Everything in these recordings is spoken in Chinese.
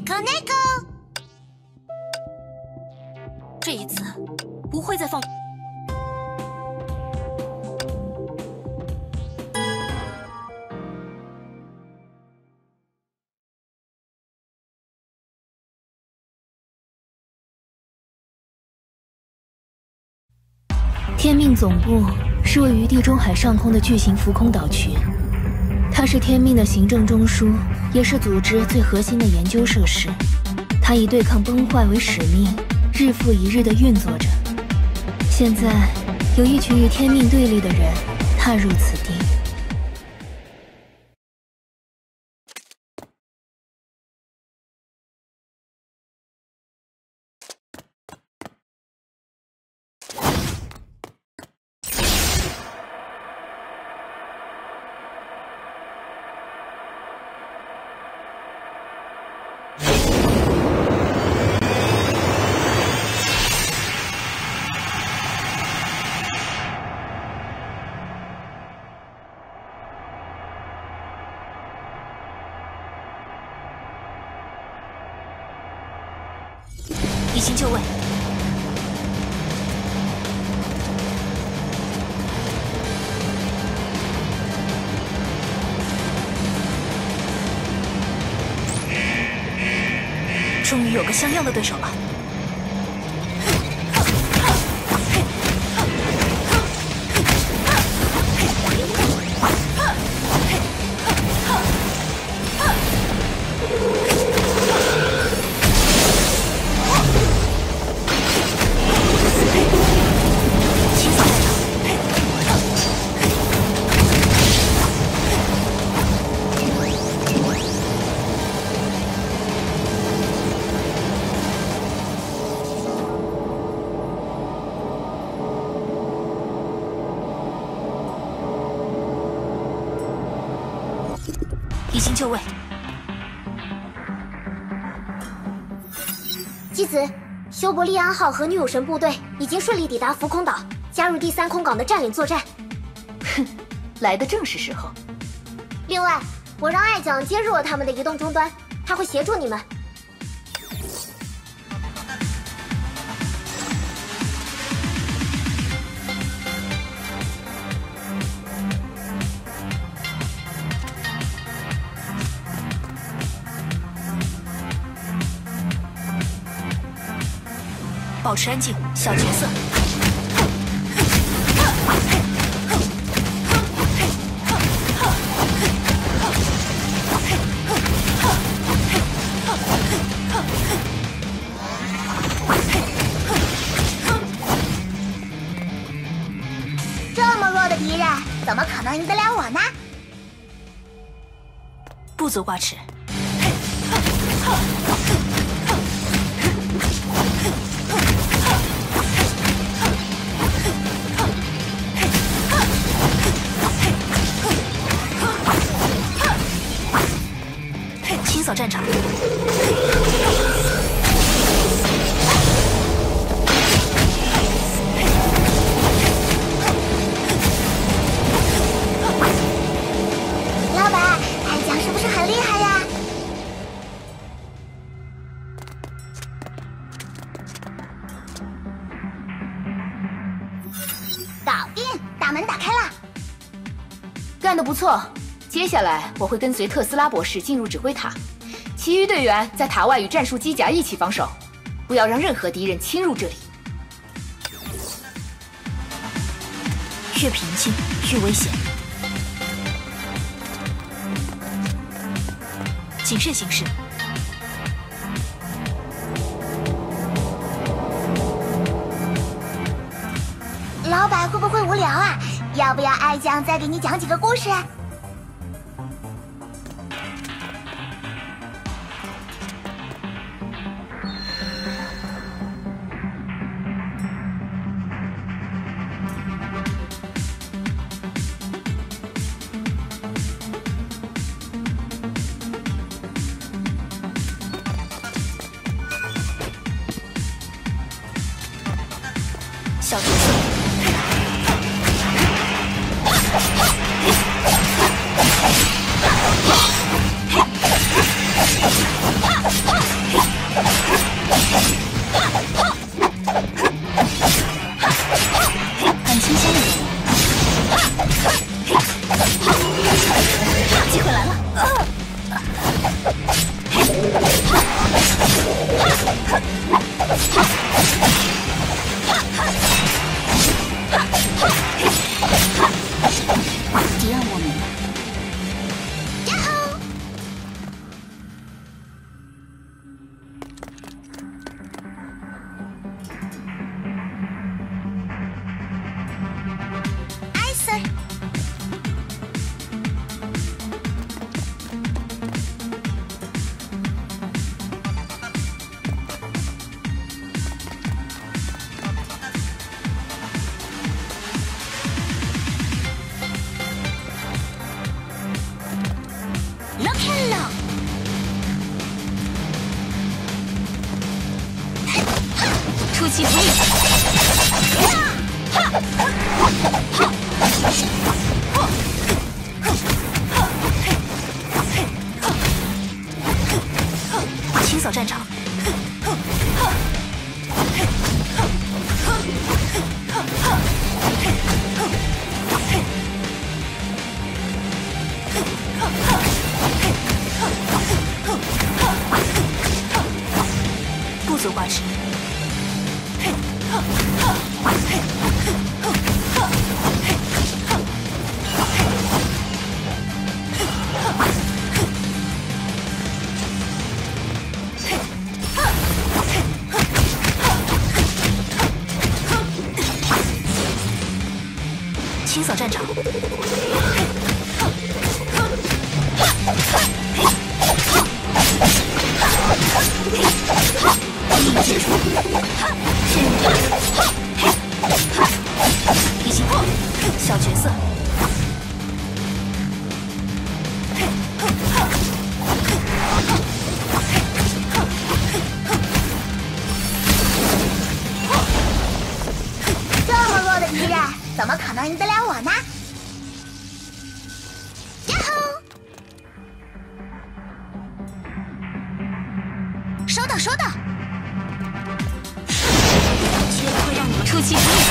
Connect。 这一次不会再放。 天命总部是位于地中海上空的巨型浮空岛群，它是天命的行政中枢，也是组织最核心的研究设施。它以对抗崩坏为使命，日复一日地运作着。现在，有一群与天命对立的人踏入此地。 已经就位。终于有个像样的对手了。已经就位。 姬子，修伯利安号和女武神部队已经顺利抵达浮空岛，加入第3空港的占领作战。 哼，来的正是时候。 另外，我让爱将接入了他们的移动终端，他会协助你们。 保持安静，小角色。 这么弱的敌人，怎么可能赢得了我呢？ 不足挂齿。清扫战场。 老板，爱将是不是很厉害呀？搞定，大门打开了。 干得不错。接下来我会跟随特斯拉博士进入指挥塔，其余队员在塔外与战术机甲一起防守，不要让任何敌人侵入这里。 越平静越危险，谨慎行事。 老板会不会无聊啊？要不要爱将再给你讲几个故事？ 小角色。 敌暗我明。 呀吼！艾 Sir。Look hello！ 出其不意。清扫战场。不足挂齿。清扫战场。结束。离心破，小角色。 这么弱的敌人，怎么可能赢得了我呢？呀吼！收到，收到。 绝不会让你们出其不意。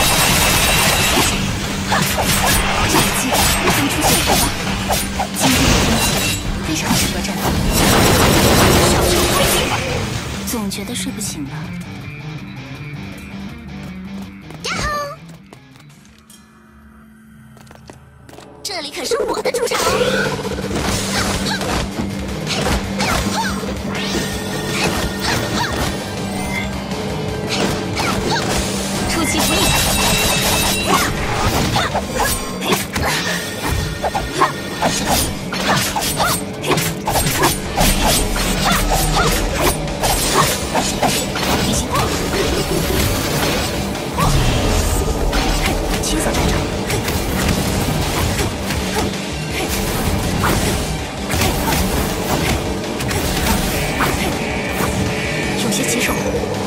这一季能出现火吗？今天的天气非常适合战斗。小丑快进吧！总觉得睡不醒吧？ 呀吼！这里可是我的主场。 出其不意。离心破。清扫战场。有些棘手。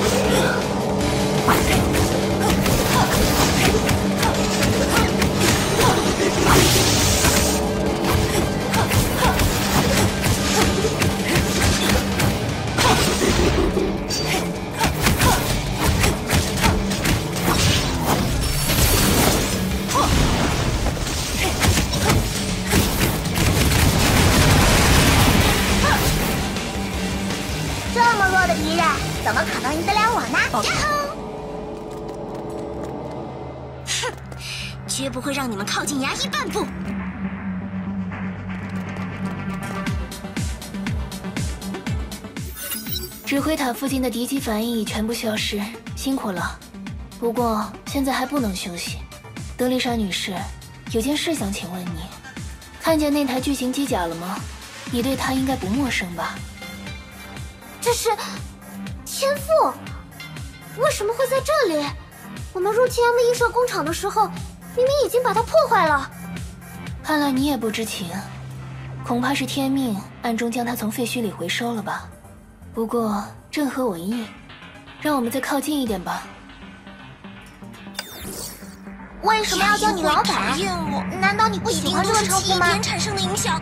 这么弱的敌人，怎么可能赢得了我呢？ 宝贝呀吼！ 哼，绝不会让你们靠近牙医半步。 指挥塔附近的敌机反应已全部消失，辛苦了。不过现在还不能休息。德丽莎女士，有件事想请问你，看见那台巨型机甲了吗？你对它应该不陌生吧？ 这是天赋，为什么会在这里？我们入侵 M 映射工厂的时候，明明已经把它破坏了。 看来你也不知情，恐怕是天命暗中将它从废墟里回收了吧。不过正合我意，让我们再靠近一点吧。 为什么要叫你老板？ 讨厌我？ 难道你不喜欢这个称呼吗？ 一定都是气点产生的影响。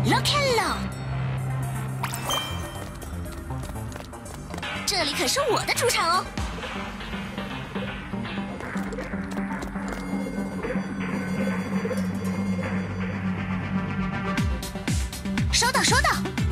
Look hello， 这里可是我的主场哦。收到，收到。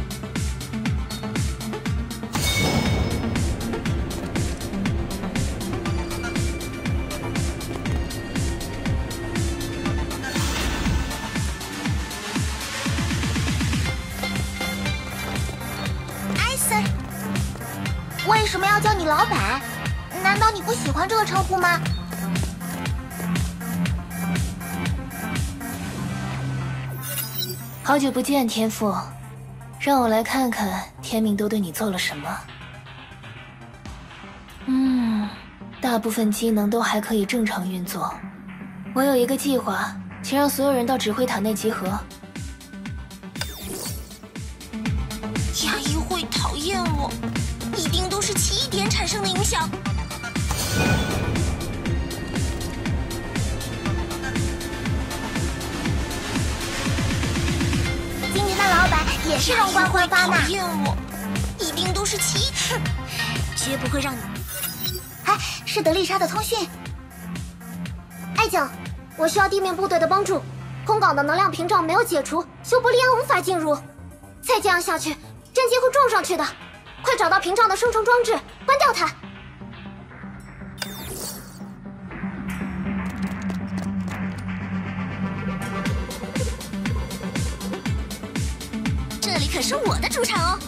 为什么要叫你老板？难道你不喜欢这个称呼吗？ 好久不见，天赋，让我来看看天命都对你做了什么。大部分机能都还可以正常运作。我有一个计划，请让所有人到指挥塔内集合。 亚裔会讨厌我，一定都是奇异点产生的影响。 今年的老板也是容光焕发呢。 讨厌我，一定都是奇异，绝不会让你。 哎，是德丽莎的通讯。爱将，我需要地面部队的帮助。空港的能量屏障没有解除，修伯利安无法进入。再这样下去，战机会撞上去的。快找到屏障的生成装置，关掉它。 这里可是我的主场哦。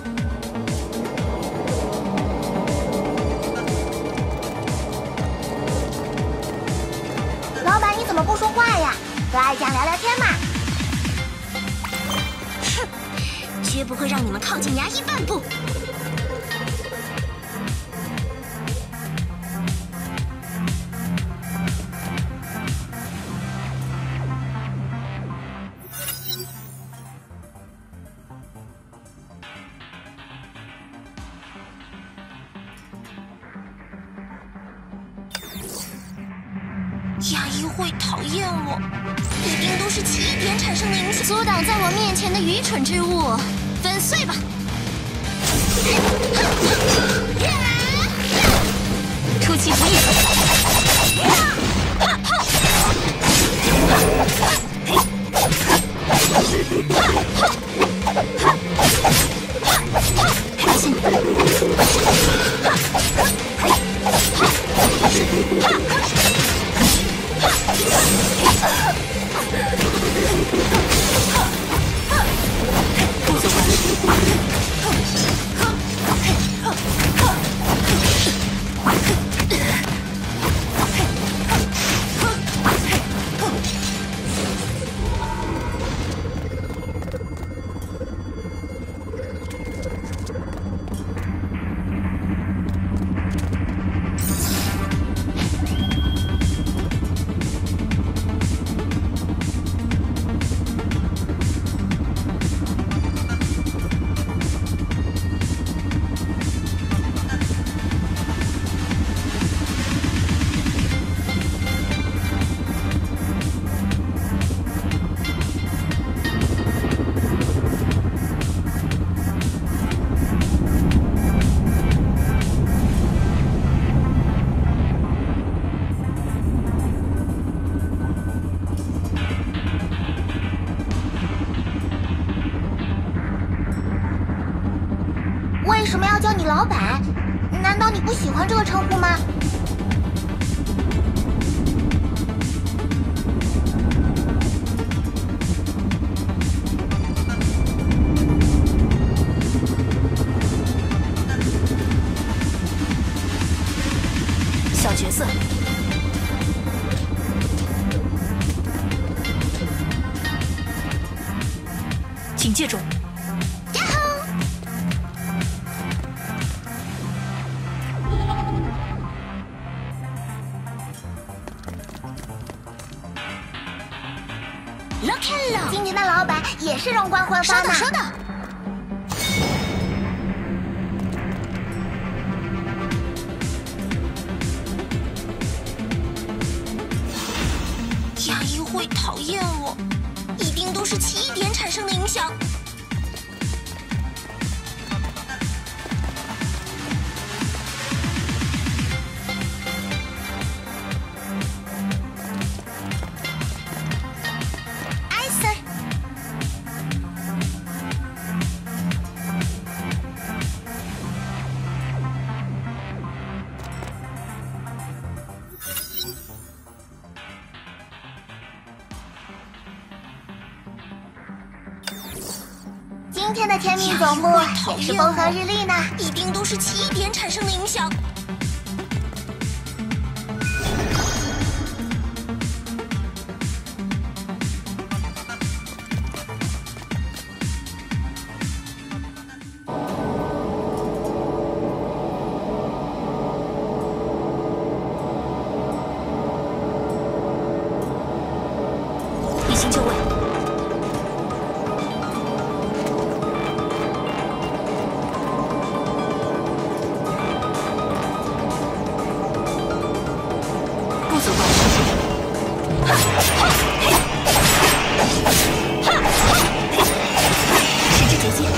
老板，你怎么不说话呀？和爱将聊聊天嘛。 哼，绝不会让你们靠近牙医半步。亚裔会讨厌我，一定都是奇异点产生的影响。阻挡在我面前的愚蠢之物，粉碎吧！出其不意。发现不足挂齿。 为什么要叫你老板？难道你不喜欢这个称呼吗？ 小角色，请接种。Look hello， 今年的老板也是容光焕发呢。 收到，收到。亚裔会讨厌我，一定都是奇异点产生的影响。 今天的天命总部也是风和日丽呢， 一定都是奇异点产生的影响。离心就位。不足挂失。十之结界。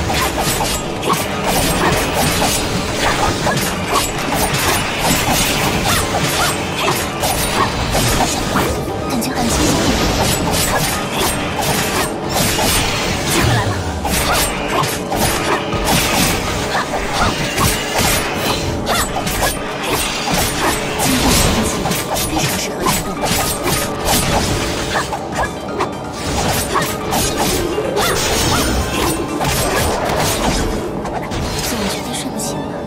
感觉很轻松。机会来了。今天的天气非常适合运动。总觉得睡不醒了。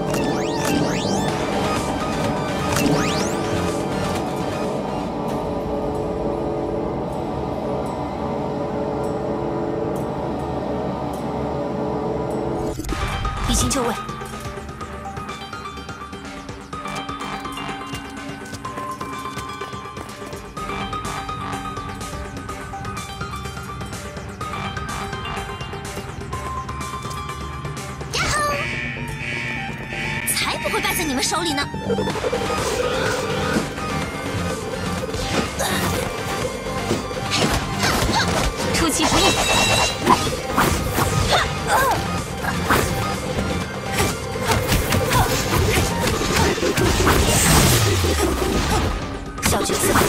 离心就位。才不会败在你们手里呢！出其不意。小角色。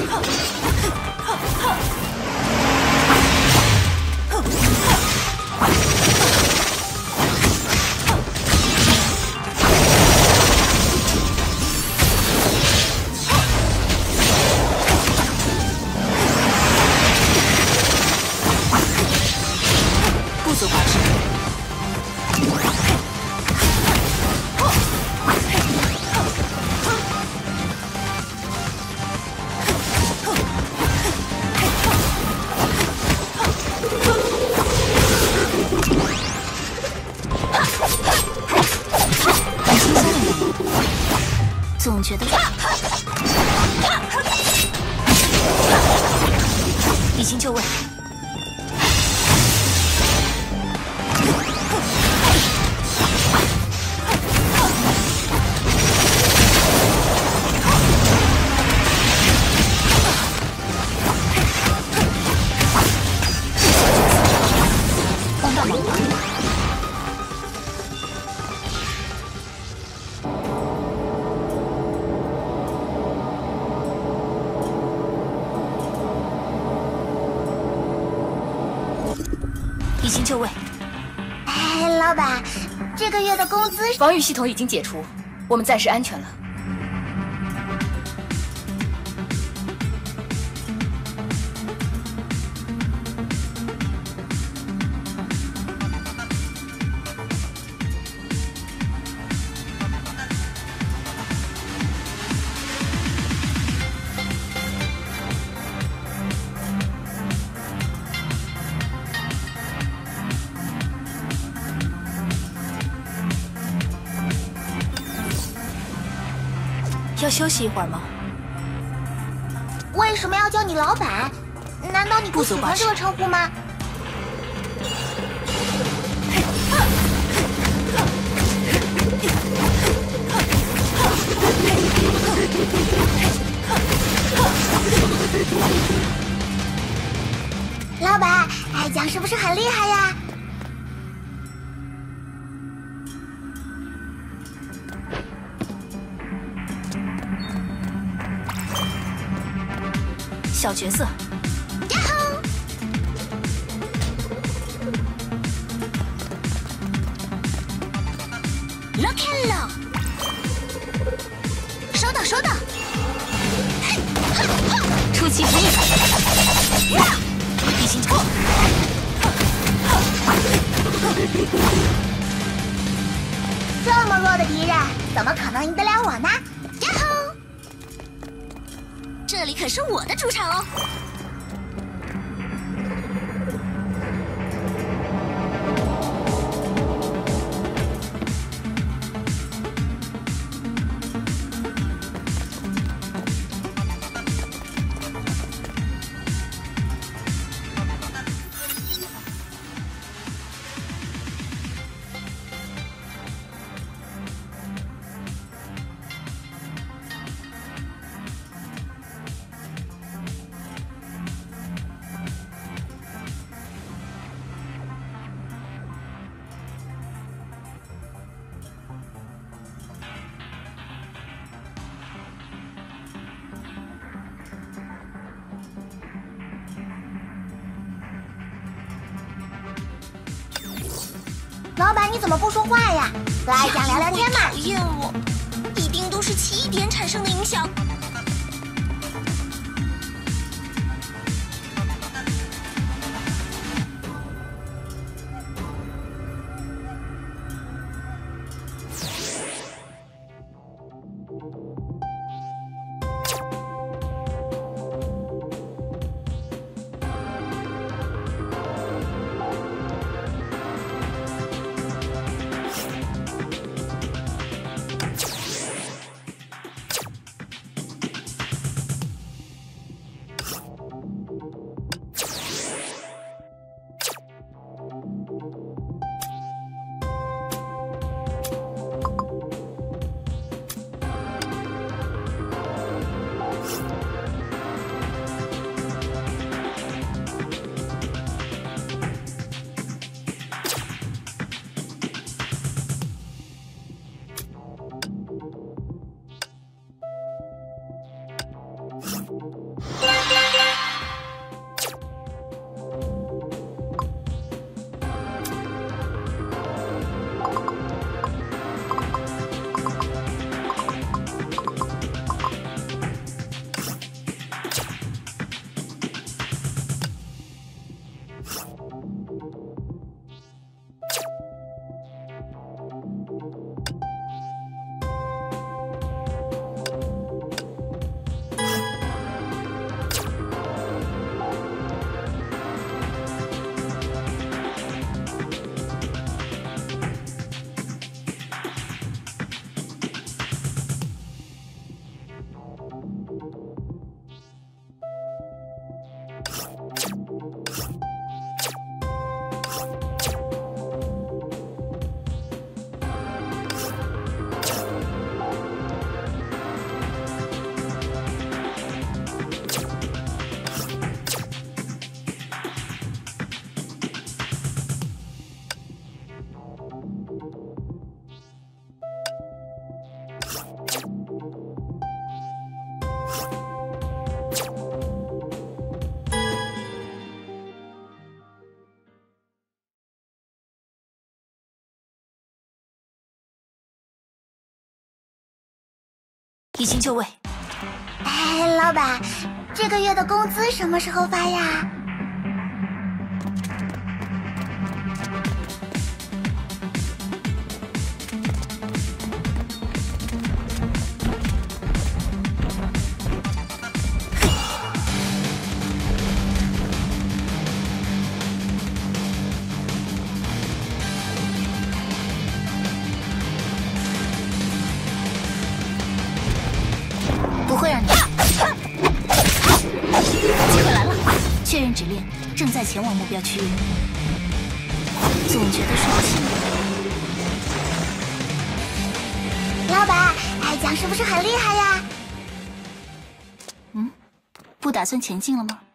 不足挂失。很轻松的任务，总觉得离心就位。帮大忙吧。离心就位。 哎，老板，这个月的工资…… 防御系统已经解除，我们暂时安全了。要休息一会儿吗？ 为什么要叫你老板？难道你不喜欢这个称呼吗？老板，爱酱是不是很厉害呀？ 小角色。Look and low， 收到收到，出其不意，一心冲。 这么弱的敌人，怎么可能赢得了我呢？呀吼！ 这里可是我的主场哦。 老板，你怎么不说话呀？和爱酱聊聊天嘛。 讨厌我，一定都是起点产生的影响。 已经就位。 哎，老板，这个月的工资什么时候发呀？ 不会让你。机会来了，确认指令，正在前往目标区域。总觉得说不清。 老板，爱酱是不是很厉害呀？ 嗯，不打算前进了吗？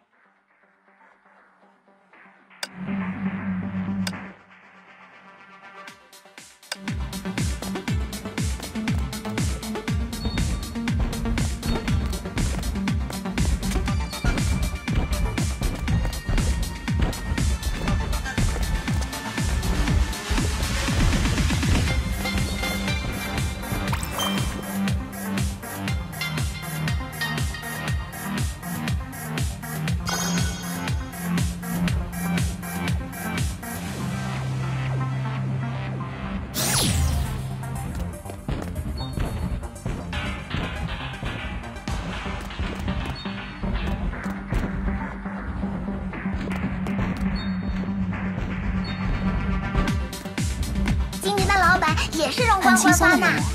也是容光很轻松焕发呢。 的任务。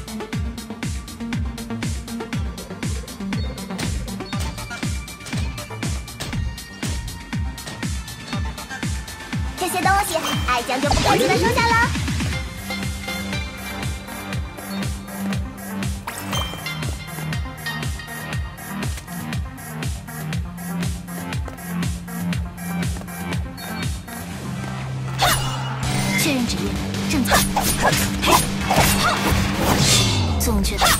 这些东西，爱酱就不客气的收下了。 确认指令，正在。总觉得。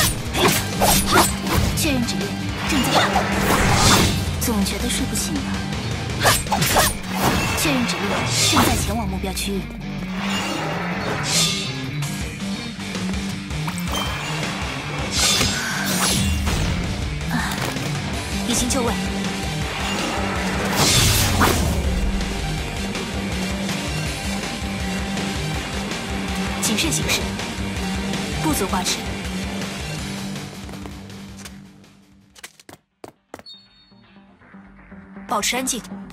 确认指令，正在。总觉得睡不醒了。确认指令，正在前往目标区域。 已经就位。谨慎行事，不足挂齿。保持安静。